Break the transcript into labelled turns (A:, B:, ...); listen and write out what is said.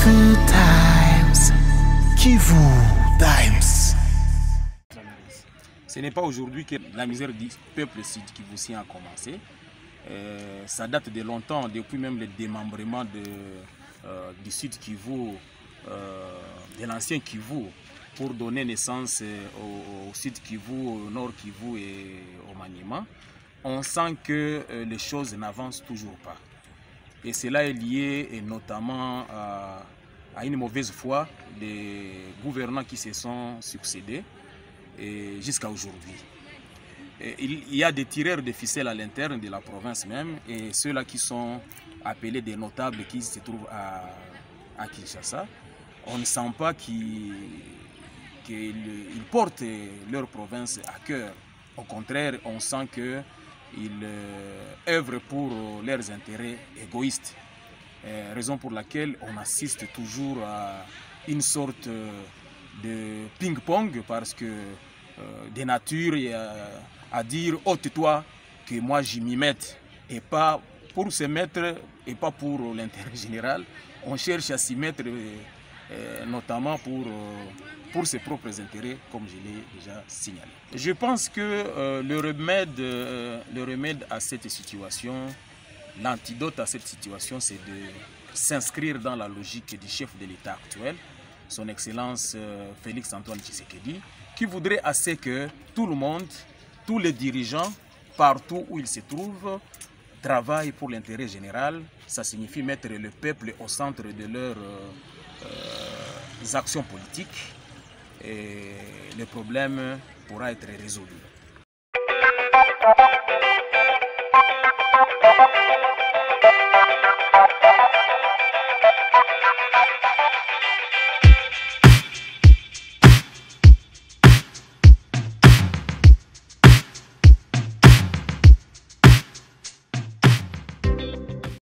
A: Kivu Times. Kivu Times.
B: Ce n'est pas aujourd'hui que la misère du peuple sud-kivusien a commencé. Ça date de longtemps, depuis même le démembrement du Sud-Kivu, de l'ancien Kivu, pour donner naissance au Sud-Kivu, au Nord-Kivu et au Maniema. On sent que les choses n'avancent toujours pas. Et cela est lié notamment à une mauvaise foi des gouvernants qui se sont succédés jusqu'à aujourd'hui. Il y a des tireurs de ficelles à l'interne de la province même, et ceux-là qui sont appelés des notables qui se trouvent à Kinshasa. On ne sent pas qu'ils portent leur province à cœur. Au contraire, on sent qu'ils œuvrent pour leurs intérêts égoïstes. Raison pour laquelle on assiste toujours à une sorte de ping-pong, parce que des natures à dire « ôte-toi que moi j'y m'y mette » et pas pour se mettre et pas pour l'intérêt général. On cherche à s'y mettre notamment pour ses propres intérêts, comme je l'ai déjà signalé. Je pense que le remède à cette situation, l'antidote à cette situation, c'est de s'inscrire dans la logique du chef de l'État actuel, son Excellence Félix Antoine Tshisekedi, qui voudrait assez que tout le monde, tous les dirigeants, partout où ils se trouvent, travaillent pour l'intérêt général. Ça signifie mettre le peuple au centre de leurs actions politiques, et le problème pourra être résolu.